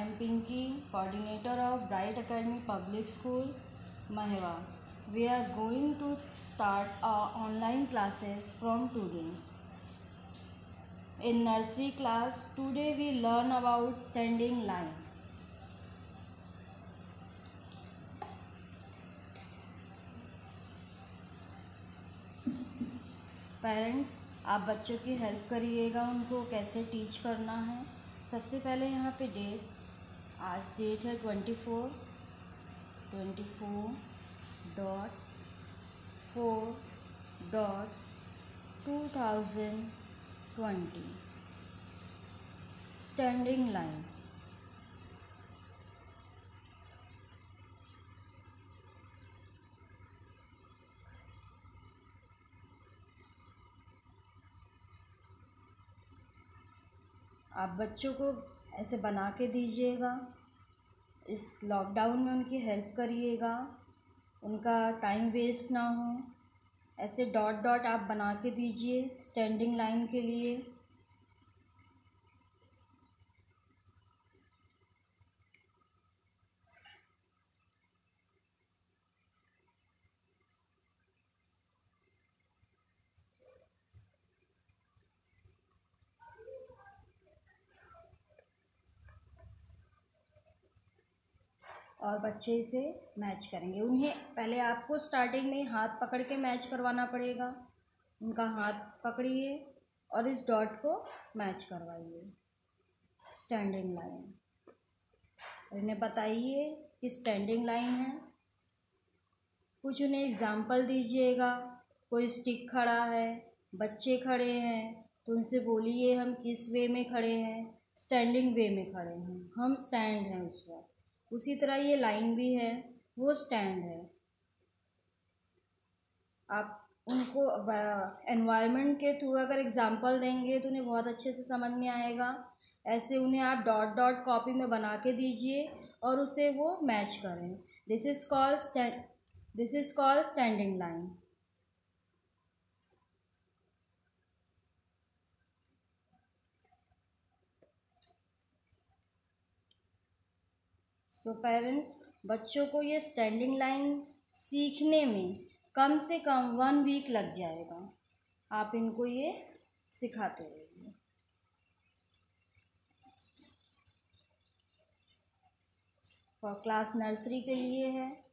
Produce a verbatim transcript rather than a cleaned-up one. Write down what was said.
am Pinky, coordinator of Bright Academy Public School, Maheva. We are going to start our online classes from today. In nursery class, today we learn about standing line. Parents, आप बच्चों की help करिएगा, उनको कैसे teach करना है। सबसे पहले यहाँ पे डेट, आज डेट है twenty four twenty four dot four dot two thousand twenty. Standing line. आप बच्चों को ऐसे बना के दीजिएगा, इस लॉकडाउन में उनकी हेल्प करिएगा, उनका टाइम वेस्ट ना हो। ऐसे डॉट डॉट आप बना के दीजिए स्टैंडिंग लाइन के लिए। और बच्चे इसे मैच करेंगे। उन्हें पहले आपको स्टार्टिंग में हाथ पकड़ के मैच करवाना पड़ेगा। उनका हाथ पकड़िए और इस डॉट को मैच करवाइए, स्टैंडिंग लाइन। उन्हें बताइए कि स्टैंडिंग लाइन है। कुछ उन्हें एग्जाम्पल दीजिएगा। कोई स्टिक खड़ा है, बच्चे खड़े हैं, तो उनसे बोलिए हम किस वे में खड़े हैं। स्टैंडिंग वे में खड़े हैं, हम स्टैंड हैं उस वक्त। उसी तरह ये लाइन भी है, वो स्टैंड है। आप उनको एनवायरनमेंट के थ्रू अगर एग्जांपल देंगे तो उन्हें बहुत अच्छे से समझ में आएगा। ऐसे उन्हें आप डॉट डॉट कॉपी में बना के दीजिए और उसे वो मैच करें। This is called this is called standing line. So parents, बच्चों को ये स्टैंडिंग लाइन सीखने में कम से कम वन वीक लग जाएगा। आप इनको ये सिखाते रहिए। और क्लास नर्सरी के लिए है।